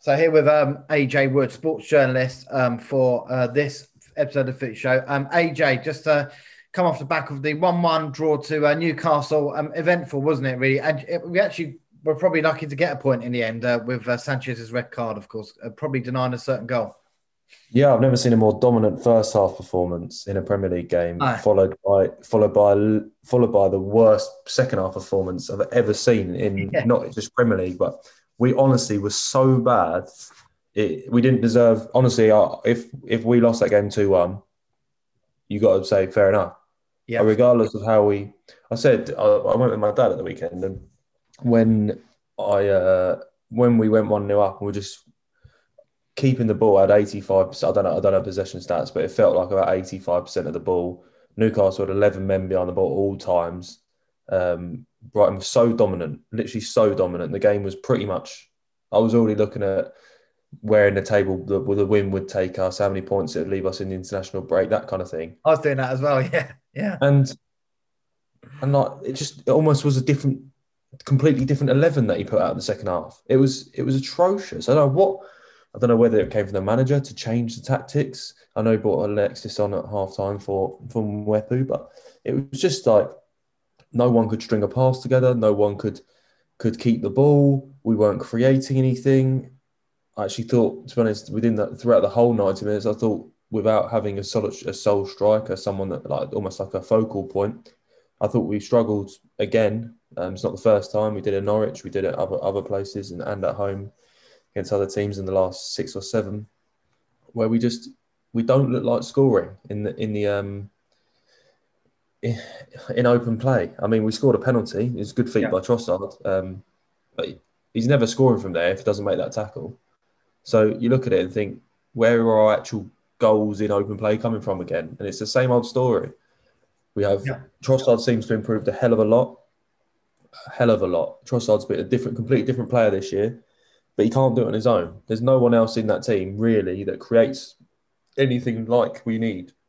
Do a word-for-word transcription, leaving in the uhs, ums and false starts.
So here with um, A J Wood, sports journalist, um, for uh, this episode of Footie Show. Um, A J, just to come off the back of the one one draw to uh, Newcastle, um, eventful, wasn't it, really? And it, we actually were probably lucky to get a point in the end uh, with uh, Sanchez's red card, of course, uh, probably denying a certain goal. Yeah, I've never seen a more dominant first half performance in a Premier League game, Ah, followed by followed by followed by the worst second half performance I've ever seen in yeah, not just Premier League, but we honestly were so bad. It, we didn't deserve. Honestly, uh, if if we lost that game two one, you got to say fair enough. Uh, yeah, Regardless of how we, I said I, I went with my dad at the weekend, and when I uh, when we went one nil up, and we just keeping the ball at eighty-five percent. I don't know, I don't know possession stats, but it felt like about eighty-five percent of the ball. Newcastle had eleven men behind the ball at all times. Um, Brighton was so dominant, literally so dominant. The game was pretty much, I was already looking at where in the table the, where the win would take us, how many points it would leave us in the international break, that kind of thing. I was doing that as well. Yeah, yeah, And and like it just it almost was a different, completely different eleven that he put out in the second half. It was it was atrocious. I don't know what I don't know whether it came from the manager to change the tactics. I know he brought Alexis on at half time for from Wepu, but it was just like no one could string a pass together. No one could could keep the ball. We weren't creating anything. I actually thought, to be honest, within that throughout the whole ninety minutes, I thought without having a solid a sole striker, someone that like almost like a focal point, I thought we struggled again. Um, it's not the first time. We did it in Norwich. We did it other other places and, and at home against other teams in the last six or seven, where we just we don't look like scoring in the in the um in, in open play. I mean, we scored a penalty. It's a good feat yeah. by Trossard, um, but he's never scoring from there if he doesn't make that tackle. So you look at it and think, where are our actual goals in open play coming from again? And it's the same old story. We have Yeah. Trossard seems to have improved a hell of a lot, a hell of a lot. Trossard's been a different, completely different player this year, but he can't do it on his own. There's no one else in that team really that creates anything like we need.